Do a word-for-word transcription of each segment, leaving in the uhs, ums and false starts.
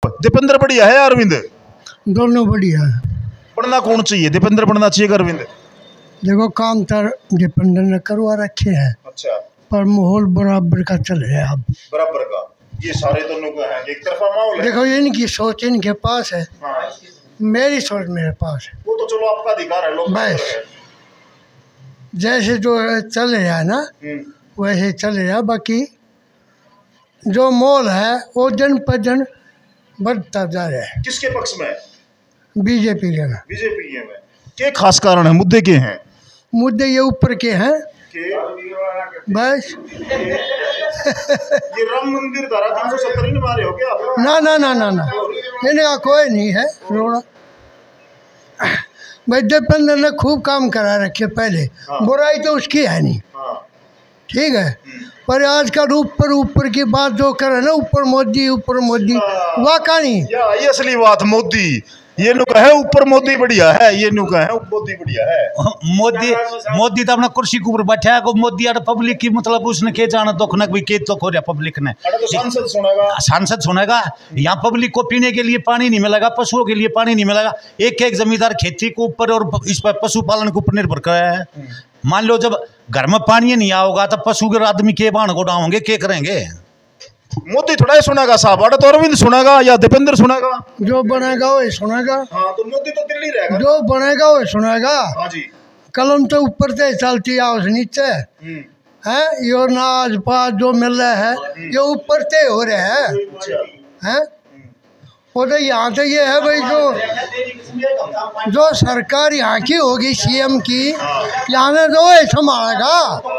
दीपेंद्र बढ़िया है अरविंद? दोनों बढ़िया है। बनना कौन चाहिए, दीपेंद्र बनना चाहिए अरविंद? देखो काम तो दीपेंद्र ने करवा रखे हैं। अच्छा। पर माहौल बराबर का चल रहा है अब। बराबर का ये सारे दोनों का है, एक तरफा माहौल है। देखो इनकी सोच इनके पास है। हाँ। मेरी सोच मेरे पास है। वो तो चलो आपका अधिकार है, लोग बस जैसे जो चल रहा है ना वैसे चल रहा। बाकी जो मोल है वो दिन पर दिन बढ़ता जा रहा है। किसके पक्ष में? बीजेपी के ना। बीजेपी के में क्या खास कारण है, मुद्दे के हैं? मुद्दे ये ऊपर के हैं बस। ये राम मंदिर धारा तीन सौ सत्तर ही मारे हो क्या आप? ना ना ना ना ना इनका कोई नहीं है रोड़ा। भाई दीपेंद्र ने खूब काम करा रखे पहले। हाँ। बुराई तो उसकी है नहीं। हाँ। ठीक है। पर आजकल ऊपर ऊपर की बात जो करे ना, ऊपर मोदी ऊपर मोदी, वाका नहीं। ये असली बात मोदी, ये नुका है ऊपर मोदी बढ़िया है, ये नुका है मोदी बढ़िया है। मोदी मोदी तो अपना कुर्सी के ऊपर बैठा है। मोदी और पब्लिक की मतलब उसने के जाना दुख न कोई के तो खो रहा पब्लिक ने। तो सांसद सुनेगा, सांसद सुनेगा। यहाँ पब्लिक को पीने के लिए पानी नहीं मिलेगा, पशुओं के लिए पानी नहीं मिलेगा। एक एक जमींदार खेती के ऊपर और इस पर पशुपालन के ऊपर निर्भर कर रहा है। मान लो जब घर में पानी नहीं आओगा तो पशु के आदमी के बाण को डालेंगे, क्या करेंगे? मोदी थोड़ा ही सुनेगा साहब, अरे तो अरविंद सुनेगा या दीपेंद्र सुनेगा? जो बनेगा वही सुनेगा। हाँ, तो मोदी तो दिल्ली रहेगा। जो बनेगा वही सुनेगा। हाँ जी। कलम तो ऊपर से चलती है उस नीचे है। यो नाज पात जो मिल रहा है ये ऊपर से हो रहा है हैं। वो तो यहाँ तो ये है भाई, जो जो सरकार यहाँ की होगी सीएम की, यहाँ ने तो वही संभालेगा।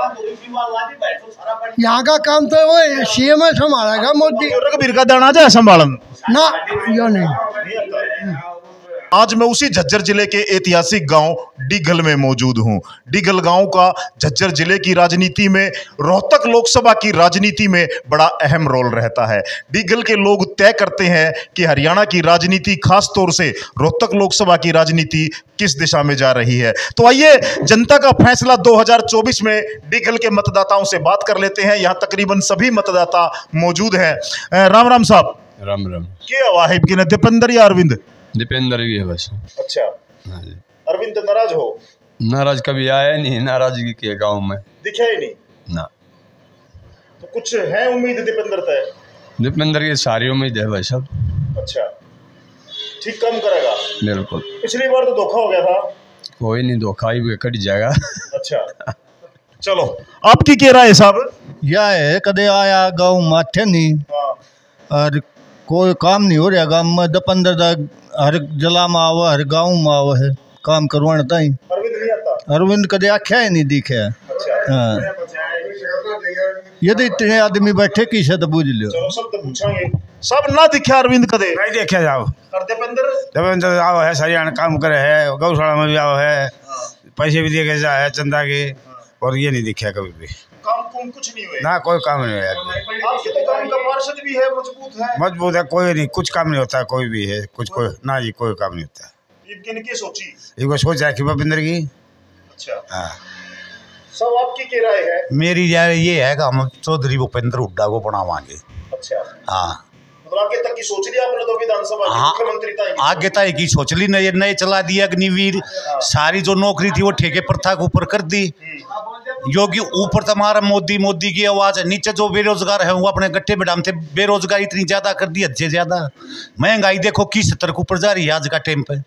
यहाँ का काम तो वो सीएम संभालेगा। मोदी रघुवीर का दाना जाए संभालन ना, यो नहीं। आज मैं उसी झज्जर जिले के ऐतिहासिक गांव डिघल में मौजूद हूं। डिघल गांव का झज्जर जिले की राजनीति में, रोहतक लोकसभा की राजनीति में बड़ा अहम रोल रहता है। डिघल के लोग तय करते हैं कि हरियाणा की राजनीति, खास तौर से रोहतक लोकसभा की राजनीति किस दिशा में जा रही है। तो आइए जनता का फैसला दो हज़ार चौबीस में डिघल के मतदाताओं से बात कर लेते हैं। यहाँ तकरीबन सभी मतदाता मौजूद हैं। राम राम साहब। राम राम। क्या हुआ है, दीपेंद्र या अरविंद? दीपेंद्र भी है बस। अच्छा। हाँ जी। अरविंद तो नाराज हो? नाराज कभी आया नहीं, नाराजगी के गांव में दिखा ही नहीं ना। तो कुछ है उम्मीद दीपेंद्र तय? दीपेंद्र की सारी उम्मीद है भाई साहब। अच्छा, ठीक काम करेगा? बिल्कुल। पिछली बार तो धोखा हो गया था। कोई नहीं, धोखा ही कट जाएगा। अच्छा चलो, आपकी क्या राय है साहब? यह है कदे आया गाँव माथे नहीं। हाँ। और कोई काम नहीं हो रहा गाँव में। दीपेंद्र हर जिला में आव, हर गाँव में आव है काम करवाने ताई। अरविंद नहीं आता? अरविंद कदे आख्या ही नहीं दिखे। अच्छा। हाँ, यदि इतने आदमी बैठे किसे तो बुझ लो। चलो सब तो पूछेंगे। सब ना दिखे अरविंद कदे? नहीं देखा जाओ। और दीपेंद्र? दीपेंद्र आओ है, हरियाणा काम करे है, गौशाला में भी आओ है, पैसे भी देखे जा है चंदा के, और ये नहीं दिखा कभी भी। काम कुम कुछ नहीं हुए? ना कोई काम नहीं है। आपके तो काम का पार्षद भी है, मजबूत है। मजबूत है, कोई नहीं, कुछ काम नहीं होता। कोई भी है कुछ कोई ना जी, कोई काम नहीं होता। इनकी सोची एक सोच है कि भूपेंद्र की। अच्छा। हाँ। सब आपकी क्या राय है? मेरी राय ये है कि हम चौधरी भूपेंद्र हुड्डा को बनावांगे। अच्छा। हाँ, मतलब आगे तक की सोच लिया आपने तो विधानसभा हाँ, मुख्यमंत्री तक आगे तक की सोच ली। नए नए चला दिया अग्निवीर। हाँ। सारी जो नौकरी थी वो ठेके प्रथा के ऊपर कर दी। योगी ऊपर तुम्हारा मोदी मोदी की आवाज है, नीचे जो बेरोजगार है वो अपने गट्ठे बिडाम थे। बेरोजगारी इतनी ज्यादा कर दी, हद से ज्यादा। महंगाई देखो किस स्तर के ऊपर जा रही है आज का टाइम पे।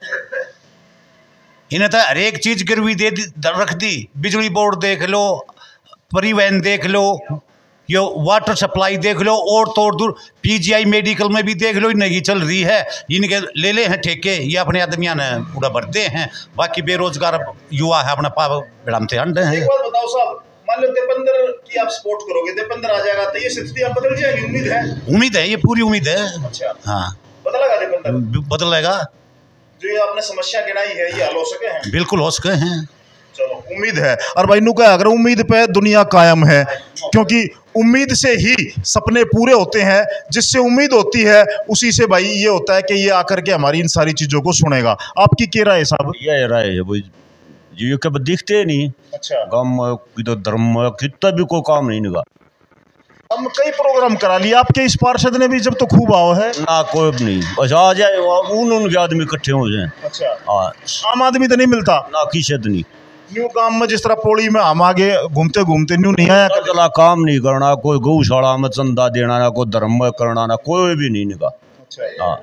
इन्हें तो हर एक चीज गिरवी दे रख दी। बिजली बोर्ड देख लो, परिवहन देख लो, यो वाटर सप्लाई देख लो, और तोड़ दूर पीजीआई मेडिकल में भी देख लो, नहीं चल रही है। इनके ले ले हैं ठेके, ये अपने आदमियां ने पूरा भरते हैं। बाकी बेरोजगार युवा है अपना पाव बिड़ामते अंडे हैं। एक बात बताओ साहब, मान लो दीपेंद्र की आप सपोर्ट करोगे, दीपेंद्र आ जाएगा तो ये स्थिति आप बदल जाएगी? उम्मीद है? उम्मीद है, ये पूरी उम्मीद है। अच्छा। हाँ, बदलेगा दीपेंद्र? बदलेगा। जो ये आपने समस्या गिनाई है ये हल हो सके हैं? बिल्कुल हो सके हैं। चलो, उम्मीद है। और भाई नु क्या, अगर उम्मीद पे दुनिया कायम है, क्योंकि उम्मीद से ही सपने पूरे होते हैं। जिससे उम्मीद होती है उसी से भाई ये होता है कि ये आकर के हमारी इन सारी चीजों को सुनेगा। आपकी क्या राय है साहब? यह राय है भाई, ये कभी दिखते नहीं। अच्छा। गाँव में धर्म में कितना भी कोई काम नहीं निका। हम कई प्रोग्राम करा लिए आपके इस पार्षद ने भी, जब तो खूब आओ है ना कोई भी नहीं, बस आ जाए उन उनके आदमी इकट्ठे हो जाए। अच्छा, हाँ, आम आदमी तो नहीं मिलता ना किसी नहीं। न्यू काम में जिस तरह पोड़ी में हम आगे घूमते घूमते न्यू नहीं आया कर चला काम नहीं करना, कोई गौशाला में चंदा देना, ना कोई धर्म में करना, ना कोई भी नहीं निका। हाँ,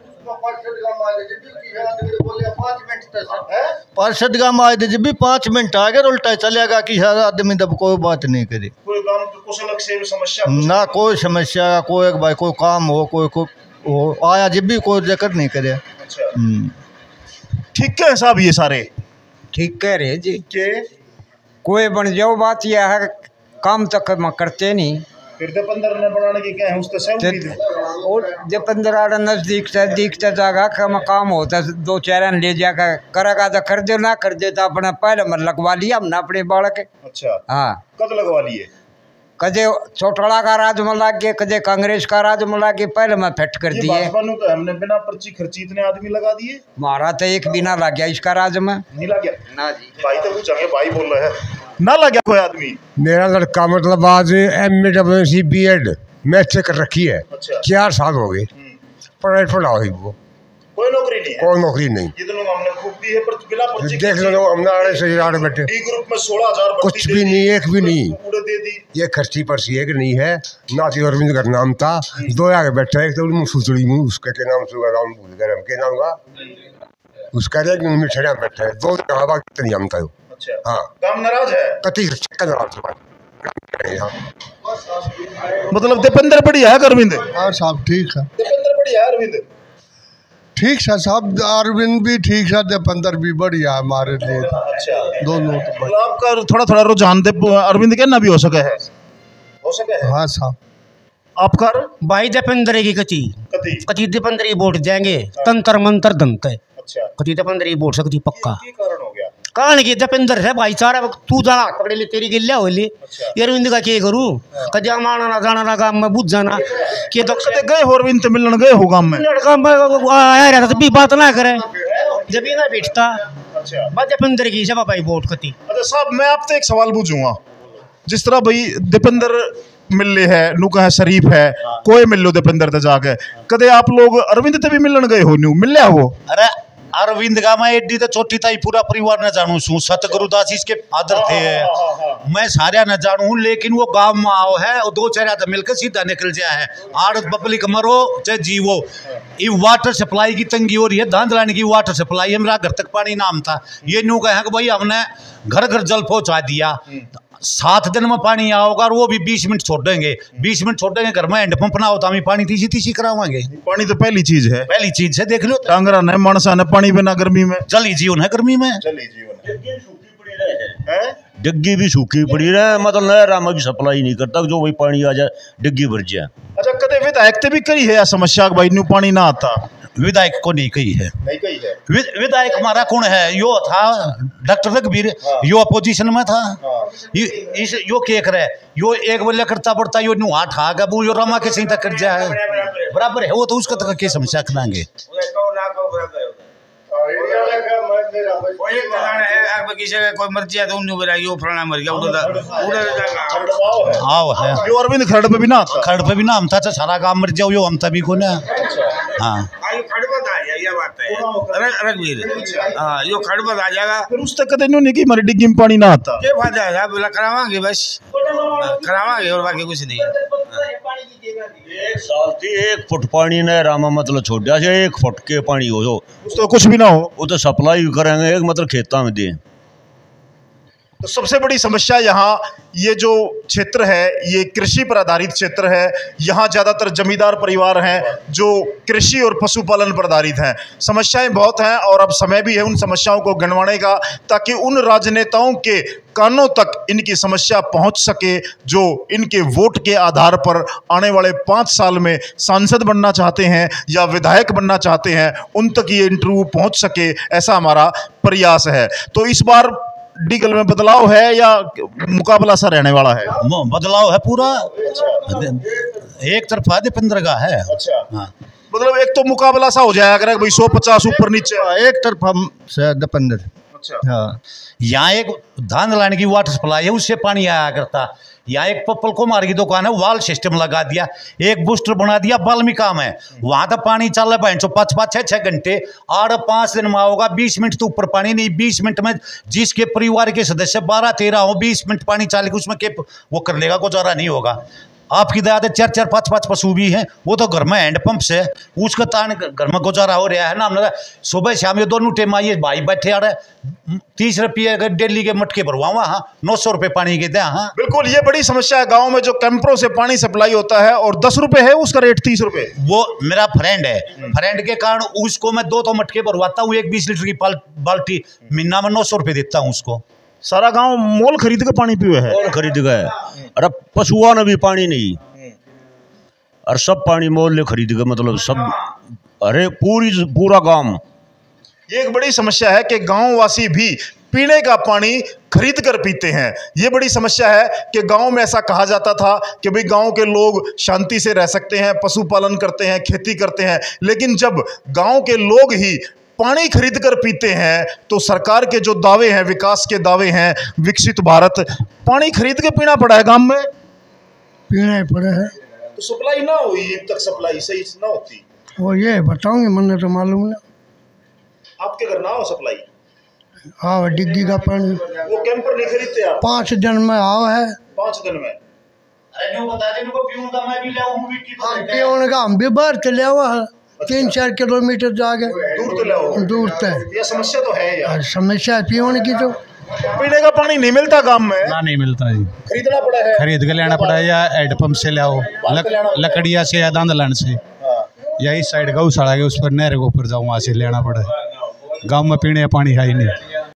पार्षद का माए जब भी पाँच मिनट आ गए उल्टा चलेगा कि हर आदमी तब कोई बात नहीं करे, कोई काम कुछ अलग से समस्या ना कोई समस्या, कोई एक भाई कोई काम हो, कोई कोई हो आया जब भी कोई जिक्र नहीं करे। अच्छा, ठीक है साहब, ये सारे ठीक कह रहे जी के कोई बन जाओ, बात यह है काम तक हम करते नहीं, फिर तो पंद्रह ने बनाने की क्या है उससे सब उम्मीद है। और जब पंद्रह नजदीक से दिखता जाएगा कम काम होता दो चार ले जाकर करेगा तो कर दे, ना कर दे तो अपना पहले मन लगवा लिया हमने अपने बालक। अच्छा, हाँ, कब लगवा लिए? कदे चौटाला का राज में लाग गए, कदे कांग्रेस का राज में लाग गए, पहले मैं फिट कर ये दिए। भाजपा नु तो हमने बिना पर्ची खर्ची इतने आदमी लगा दिए, मारा तो एक बिना लग गया इसका राज में। नहीं लग गया ना जी, भाई तो पूछेंगे, भाई बोल रहे हैं ना लग गया कोई आदमी। मेरा लड़का मतलब आज M A W C B Ed math से कर रखी है। अच्छा, चार साल हो गए पढ़ाई पढ़ा हुई, वो कोई नौकरी नहीं है, कोई नौकरी नहीं। ये दोनों हमने खूब दी है पर बिना पर्ची देख लो हमने आड़े से आड़े बैठे, डी ग्रुप में सोलह हजार कुछ भी नहीं, एक भी नहीं, पूरे दे दी। ये खर्ची पर्ची एक नहीं है। नाती अरविंद का नाम था, दो आगे बैठा, एक तो सुचड़ी मुँह उसका के नाम से नाम भूल गए, हम के नाम का उसका एक मिठड़ा बैठा है, दो हवा कितनी हम था। अच्छा, हाँ, काम नाराज है, कति नाराज मतलब दीपेंद्र बढ़िया है अरविंद? हाँ साहब ठीक है, दीपेंद्र बढ़िया है अरविंद? ठीक है साहब, अरविंद भी ठीक है, दीपेंद्र भी बढ़िया है हमारे लिए। अच्छा, दोनों तो बढ़िया। आपका थोड़ा थोड़ा रुझान दे अरविंद के ना भी हो सके है, हो सके है। हाँ साहब, आपका भाई दीपेंद्र की कची कति कची दीपेंद्र की वोट देंगे, तंत्र मंत्र दंत है। अच्छा, कची दीपेंद्र की वोट सकती पक्का। की कारण हो गया? कारण की दीपेंद्र है भाईचारा, तू जाना पकड़े ले तेरी गिल्ला हो ले। अच्छा, ये अरविंद का क्या करूँ, कजा माना ना जाना ना काम में बुझ जाना के तो कदे गए हो अरविंद तो मिलने गए हो गांव में? लड़का में आया रहता तो भी बात ना करे, जब ये ना बैठता। अच्छा, भाई दीपेंद्र की सब भाई वोट कती। अच्छा साहब, मैं आपसे एक सवाल पूछूंगा, जिस तरह भाई दीपेंद्र मिले है, नुका है, शरीफ है, कोई मिल लो दीपेंद्र ते जाके, कदे आप लोग अरविंद ते भी मिलन गए हो? न्यू मिले हो? अरे अरविंद का मैं एडी तो छोटी ताई पूरा परिवार न जानू छू, सतगुरुदास इसके फादर थे, मैं सारे न जानू, लेकिन वो गांव में आओ है और दो चार आदमी मिलकर सीधा निकल जाया है। आड़त पब्लिक मरो चाहे जीवो, ये वाटर सप्लाई की तंगी हो रही है, धांधलाने की वाटर सप्लाई, हमारा घर तक पानी नाम था, ये न्यू कहे कि भाई हमने घर घर जल पहुंचा दिया, सात दिन में पानी आओगा और वो भी बीस मिनट छोड़ देंगे, बीस मिनट छोड़ देंगे, घर में हैंडपंप ना होता हमें पानी तीसी तीसी करावाएंगे। पानी तो पहली चीज है, पहली चीज है, देख लो डांगरा ने मानसा ने पानी बिना गर्मी में, जल ही जीवन है गर्मी में, जल ही जीवन है। डिग्गी भी सूखी पड़ी रहे, मतलब नहर में भी सप्लाई नहीं करता, जो वही पानी आ जाए डिग्गी भर जाए। अच्छा, कदे विधायक ते भी करी है या समस्या भाई न्यू पानी ना आता? विधायक को नहीं कही है, नहीं कही है। विद, विधायक हमारा कौन है, यो था डॉक्टर रघुवीर, यो अपोजिशन में था, यो इस यो के करे, यो एक बल्ले करता पड़ता, यो नु हाथ आ गया, यो रमा के सही तक कर जाए बराबर है, वो तो उसका तक के समस्या कराएंगे। कोई मर्जी है तो उन्हें बताइए फलाना मर गया आओ है, यो अरविंद खरड़ पे भी ना आता, खड़ पे भी ना हमता था, सारा काम मर जाओ, यो हमता भी को ना। हाँ, ये बात है रघुवीर, हाँ यो खड़बत आ जाएगा, फिर उस तक कदे न्यू नहीं कि हमारी डिग्गी में पानी ना आता। ये फायदा है बोला करावांगे, बस करावांगे और बाकी कुछ नहीं है। एक साल थी एक फुट पानी ने रामा मतलब छोड़ दिया, एक फुट के पानी हो जो उस तो कुछ भी ना हो, वो तो सप्लाई करेंगे, एक मतलब खेता में दे। तो सबसे बड़ी समस्या यहाँ ये जो क्षेत्र है, ये कृषि पर आधारित क्षेत्र है, यहाँ ज़्यादातर जमींदार परिवार हैं जो कृषि और पशुपालन पर आधारित हैं। समस्याएं बहुत हैं और अब समय भी है उन समस्याओं को गिनवाने का, ताकि उन राजनेताओं के कानों तक इनकी समस्या पहुंच सके जो इनके वोट के आधार पर आने वाले पाँच साल में सांसद बनना चाहते हैं या विधायक बनना चाहते हैं, उन तक ये इंटरव्यू पहुँच सके, ऐसा हमारा प्रयास है। तो इस बार डीगल में बदलाव है या मुकाबला सा रहने वाला है? बदलाव है पूरा, एक तरफा दीपेंद्र का है। अच्छा, हाँ, मतलब एक तो मुकाबला सा हो जाएगा अगर भाई सौ पचास ऊपर नीचे, एक तरफा से दीपेंद्र। हाँ यहाँ एक धान लाने की वाटर सप्लाई है, उससे पानी आया करता। यहाँ एक पप्पल कुमार की दुकान है, वाल सिस्टम लगा दिया, एक बूस्टर बना दिया, बाल्मी काम है। वहां तक पानी चल रहा है सौ पाँच पाँच छः छः घंटे, आठ पाँच दिन में होगा, बीस मिनट तो ऊपर पानी नहीं। बीस मिनट में जिसके परिवार के सदस्य बारह तेरह हो, बीस मिनट पानी चाले उसमें के वो कर लेगा, गुजारा नहीं होगा। आपकी दया से चार चार पाँच पाँच पशु भी हैं, वो तो घर में हैंडपंप से उसका तान घर में गुजारा हो रहा है ना। हमने सुबह शाम ये दोनों टाइम आइए भाई बैठे आ रहे, तीस रुपये अगर डेली के मटके भरवाऊँ, हाँ नौ सौ रुपये पानी के दे। हाँ बिल्कुल, ये बड़ी समस्या है गांव में, जो कैंपरों से पानी सप्लाई होता है और दस रुपये है उसका रेट तीस रुपये। वो मेरा फ्रेंड है, फ्रेंड के कारण उसको मैं दो तो मटके भरवाता हूँ, एक बीस लीटर की बाल्टी महीना में नौ सौ रुपये देता हूँ उसको। सारा गांव मोल खरीद के पानी पीवे है, और खरीद गए। अरे पशुओं ने भी पानी नहीं, और सब पानी मोल ले खरीद के, मतलब सब, अरे पूरी पूरा गांव। ये एक बड़ी समस्या है कि गांव वासी भी पीने का पानी खरीद कर पीते हैं। ये बड़ी समस्या है कि गांव में ऐसा कहा जाता था कि भाई गांव के लोग शांति से रह सकते हैं, पशुपालन करते हैं, खेती करते हैं, लेकिन जब गांव के लोग ही पानी खरीद कर पीते हैं तो सरकार के जो दावे हैं, विकास के दावे हैं, विकसित भारत, पानी खरीद के पीना पड़ा है गांव में, पीना ही पड़ा है। तो सप्लाई ना हुई, अब तक सप्लाई सही ना होती। वो ये बताऊंगे, मैंने तो मालूम ना। आपके घर ना हो सप्लाई? हाँ, डिग्गी का पानी वो कैंपर नहीं खरीदते आप? पाँच दिन में आओ है। पाँच दिन में? अरे बता दे, पीऊँ का मैं भी ले आऊँ, पीने का हम भी बाहर चले हुआ है, तीन चार किलोमीटर जाके दूर तो ले दूर तक। ये समस्या तो है यार, समस्या है पीने की। तो पीने का पानी नहीं मिलता गांव में ना, नहीं मिलता जी, खरीदना पड़ा है, खरीद के लेना पड़ा है, या हैंडपंप से ले आओ, लक, लकड़िया से या दांदलान से, या इस साइड गौशाला के उस पर नहर के ऊपर जाओ, वहाँ से लेना पड़ा है। गाँव में पीने का पानी है ही नहीं।